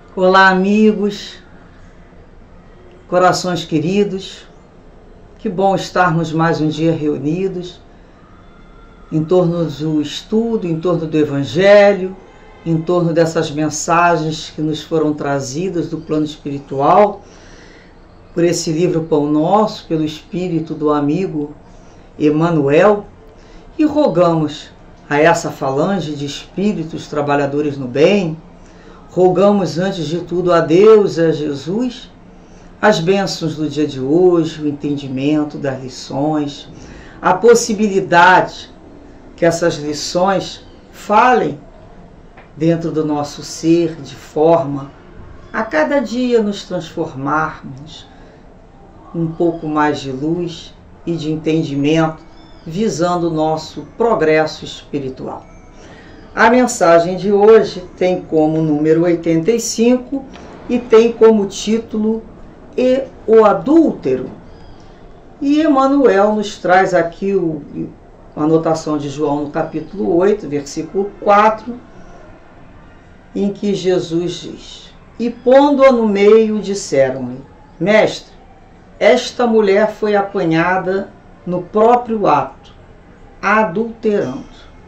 Olá, amigos, corações queridos, que bom estarmos mais um dia reunidos em torno do estudo, em torno do Evangelho, em torno dessas mensagens que nos foram trazidas do plano espiritual, por esse livro Pão Nosso, pelo espírito do amigo Emmanuel, e rogamos a essa falange de espíritos trabalhadores no bem, rogamos antes de tudo a Deus e a Jesus as bênçãos do dia de hoje, o entendimento das lições, a possibilidade que essas lições falem dentro do nosso ser de forma a cada dia nos transformarmos um pouco mais de luz e de entendimento, visando o nosso progresso espiritual. A mensagem de hoje tem como número 85 e tem como título E o Adúltero. E Emmanuel nos traz aqui a anotação de João no capítulo 8, versículo 4, em que Jesus diz: E pondo-a no meio, disseram-lhe: Mestre, esta mulher foi apanhada no próprio ato, adulterando.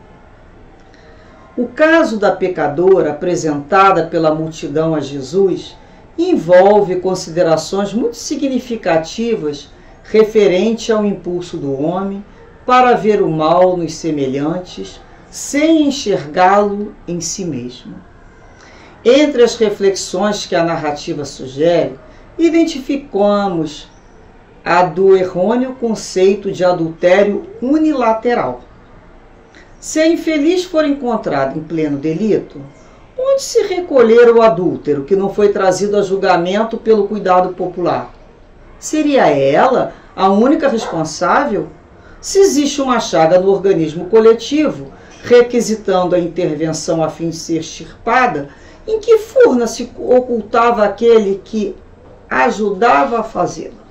O caso da pecadora apresentada pela multidão a Jesus envolve considerações muito significativas referente ao impulso do homem para ver o mal nos semelhantes sem enxergá-lo em si mesmo. Entre as reflexões que a narrativa sugere, identificamos a do errôneo conceito de adultério unilateral. Se a infeliz for encontrada em pleno delito, onde se recolher o adúltero que não foi trazido a julgamento pelo cuidado popular? Seria ela a única responsável? Se existe uma chaga no organismo coletivo, requisitando a intervenção a fim de ser extirpada, em que furna se ocultava aquele que ajudava a fazê-la?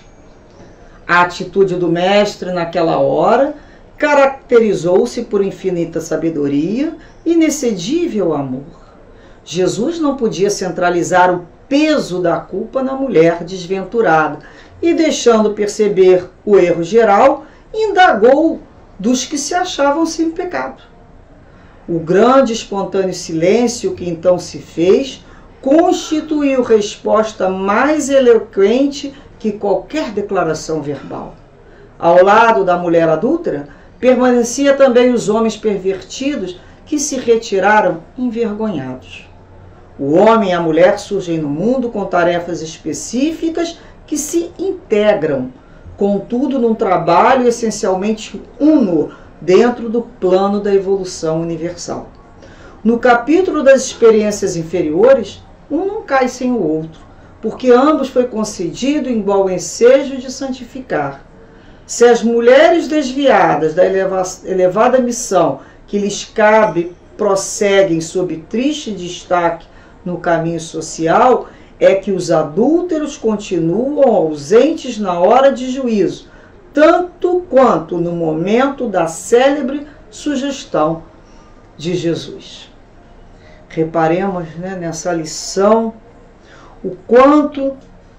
A atitude do mestre naquela hora caracterizou-se por infinita sabedoria e inexcedível amor. Jesus não podia centralizar o peso da culpa na mulher desventurada e, deixando perceber o erro geral, indagou dos que se achavam sem pecado. O grande espontâneo silêncio que então se fez constituiu resposta mais eloquente que qualquer declaração verbal. Ao lado da mulher adúltera, permanecia também os homens pervertidos que se retiraram envergonhados. O homem e a mulher surgem no mundo com tarefas específicas que se integram, contudo num trabalho essencialmente uno dentro do plano da evolução universal. No capítulo das experiências inferiores, um não cai sem o outro, porque ambos foi concedido igual ensejo de santificar. Se as mulheres desviadas da elevada missão que lhes cabe prosseguem sob triste destaque no caminho social, é que os adúlteros continuam ausentes na hora de juízo, tanto quanto no momento da célebre sugestão de Jesus. Reparemos, nessa lição o quanto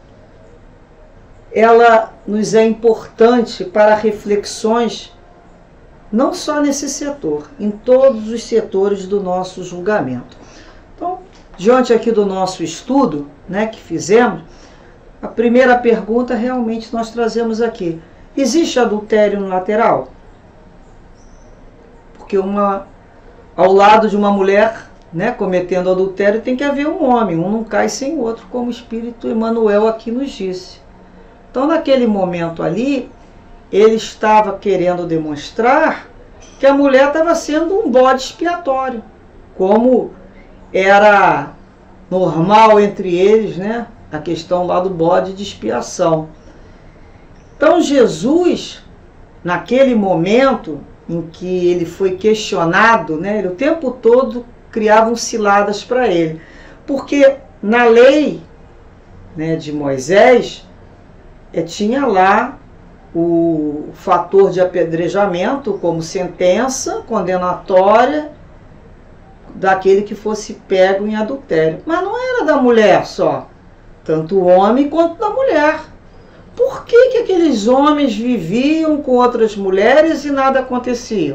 ela nos é importante para reflexões, não só nesse setor, em todos os setores do nosso julgamento. Então, diante aqui do nosso estudo, que fizemos, a primeira pergunta realmente nós trazemos aqui: existe adultério unilateral? Porque ao lado de uma mulher cometendo adultério tem que haver um homem, um não cai sem o outro, como o Espírito Emmanuel aqui nos disse. Então, naquele momento ali, ele estava querendo demonstrar que a mulher estava sendo um bode expiatório, como era normal entre eles, a questão lá do bode de expiação. Então, Jesus, naquele momento em que ele foi questionado, ele o tempo todo criavam ciladas para ele, porque na lei de Moisés, tinha lá o fator de apedrejamento como sentença condenatória daquele que fosse pego em adultério. Mas não era da mulher só, tanto o homem quanto da mulher. Por que aqueles homens viviam com outras mulheres e nada acontecia?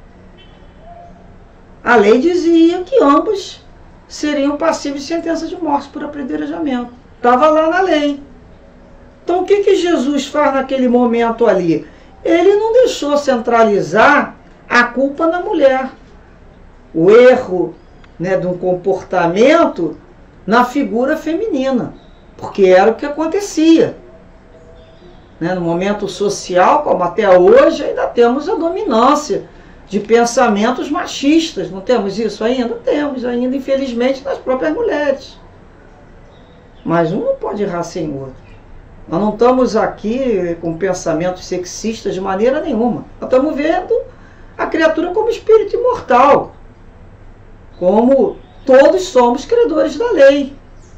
A lei dizia que ambos seriam passíveis de sentença de morte por apedrejamento. Estava lá na lei. Então o que Jesus faz naquele momento ali? Ele não deixou centralizar a culpa na mulher. O erro, né, de um comportamento na figura feminina. Porque era o que acontecia. Né, no momento social, como até hoje, ainda temos a dominância de pensamentos machistas. Não temos isso ainda? Temos ainda, infelizmente, nas próprias mulheres. Mas um não pode errar sem o outro. Nós não estamos aqui com pensamentos sexistas de maneira nenhuma. Nós estamos vendo a criatura como espírito imortal. Como todos somos credores da lei.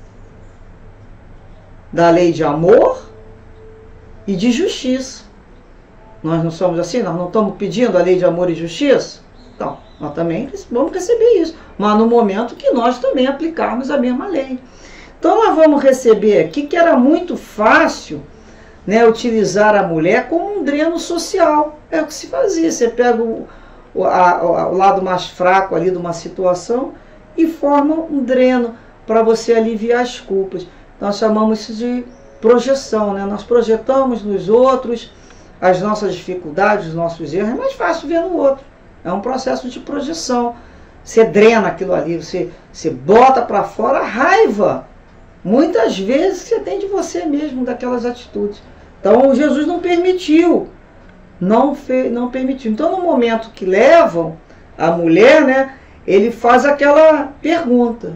Da lei de amor e de justiça. Nós não somos assim? Nós não estamos pedindo a lei de amor e justiça? Então, nós também vamos receber isso. Mas no momento que nós também aplicarmos a mesma lei. Então nós vamos receber aqui que era muito fácil, né, utilizar a mulher como um dreno social. É o que se fazia. Você pega o lado mais fraco ali de uma situação e forma um dreno para você aliviar as culpas. Nós chamamos isso de projeção, né? Nós projetamos nos outros as nossas dificuldades, os nossos erros. É mais fácil ver no outro. É um processo de projeção. Você drena aquilo ali, você bota para fora a raiva. Muitas vezes você tem de você mesmo, daquelas atitudes. Então Jesus não permitiu. Não permitiu. Então no momento que levam a mulher, né, ele faz aquela pergunta.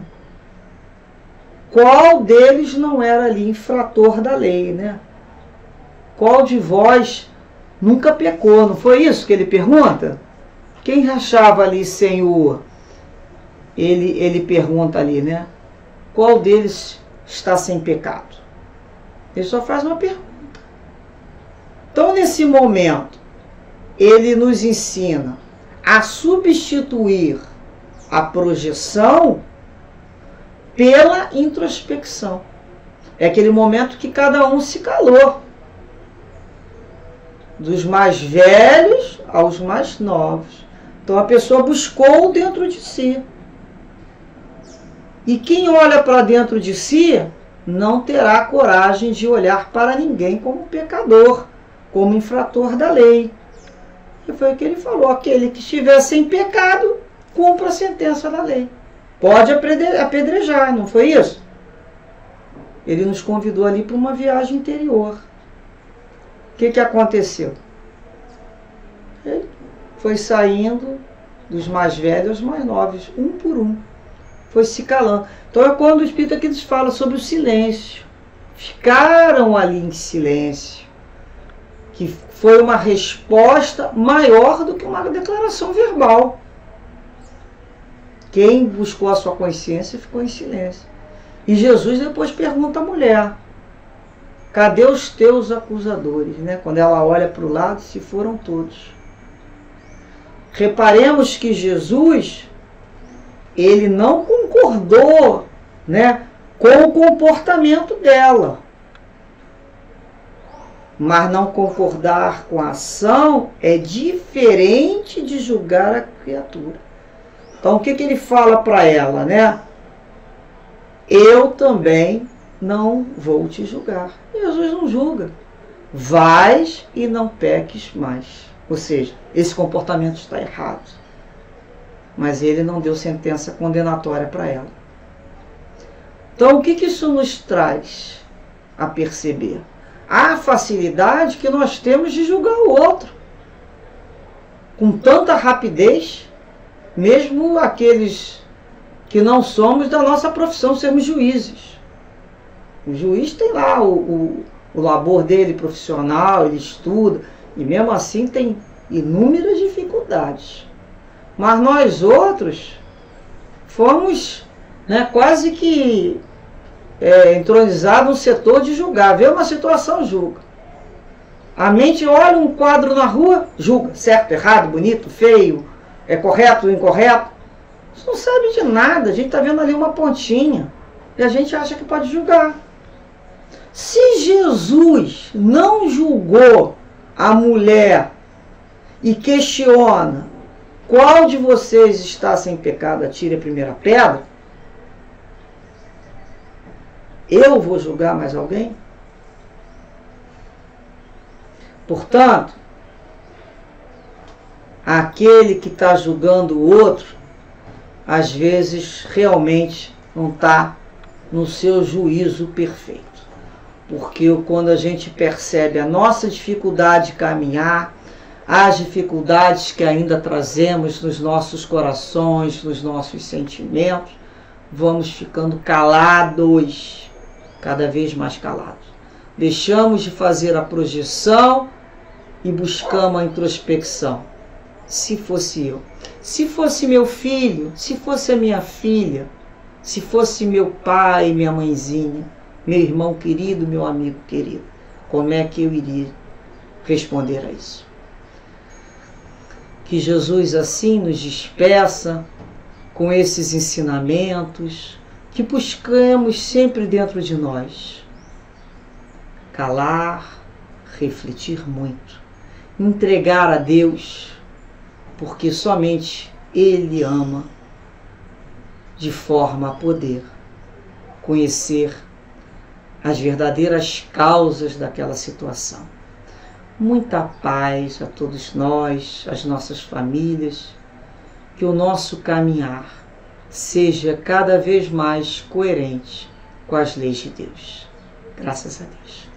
Qual deles não era ali infrator da lei, né? Qual de vós nunca pecou? Não foi isso que ele pergunta? Quem rachava ali sem o... Ele pergunta ali, né? Qual deles está sem pecado? Ele só faz uma pergunta. Então, nesse momento, ele nos ensina a substituir a projeção pela introspecção. É aquele momento que cada um se calou. Dos mais velhos aos mais novos. Então a pessoa buscou dentro de si. E quem olha para dentro de si não terá coragem de olhar para ninguém como pecador, como infrator da lei. E foi o que ele falou: aquele que estiver sem pecado, cumpra a sentença da lei. Pode apedrejar, não foi isso? Ele nos convidou ali para uma viagem interior. O que aconteceu? Ele foi saindo dos mais velhos aos mais novos, um por um. Foi se calando. Então é quando o Espírito aqui nos fala sobre o silêncio. Ficaram ali em silêncio. Que foi uma resposta maior do que uma declaração verbal. Quem buscou a sua consciência ficou em silêncio. E Jesus depois pergunta à mulher: cadê os teus acusadores? Né? Quando ela olha para o lado, se foram todos. Reparemos que Jesus, ele não concordou, né, com o comportamento dela. Mas não concordar com a ação é diferente de julgar a criatura. Então o que ele fala para ela, né? Eu também não vou te julgar. Jesus não julga. Vais e não peques mais. Ou seja, esse comportamento está errado. Mas ele não deu sentença condenatória para ela. Então o que isso nos traz a perceber? A facilidade que nós temos de julgar o outro. Com tanta rapidez, mesmo aqueles que não somos da nossa profissão, sermos juízes. O juiz tem lá o labor dele profissional, ele estuda, e mesmo assim tem inúmeras dificuldades. Mas nós outros fomos, né, quase que entronizados no setor de julgar. Vê uma situação, julga. A mente olha um quadro na rua, julga. Certo, errado, bonito, feio, é correto, incorreto. A gente não sabe de nada, a gente está vendo ali uma pontinha e a gente acha que pode julgar. Se Jesus não julgou a mulher e questiona: qual de vocês está sem pecado, atire a primeira pedra, eu vou julgar mais alguém? Portanto, aquele que está julgando o outro, às vezes realmente não está no seu juízo perfeito. Porque quando a gente percebe a nossa dificuldade de caminhar, as dificuldades que ainda trazemos nos nossos corações, nos nossos sentimentos, vamos ficando calados, cada vez mais calados. Deixamos de fazer a projeção e buscamos a introspecção. Se fosse eu, se fosse meu filho, se fosse a minha filha, se fosse meu pai, minha mãezinha, meu irmão querido, meu amigo querido, como é que eu iria responder a isso? Que Jesus assim nos despeça com esses ensinamentos, que buscamos sempre dentro de nós. Calar, refletir muito, entregar a Deus, porque somente Ele ama de forma a poder conhecer as verdadeiras causas daquela situação. Muita paz a todos nós, as nossas famílias, que o nosso caminhar seja cada vez mais coerente com as leis de Deus. Graças a Deus.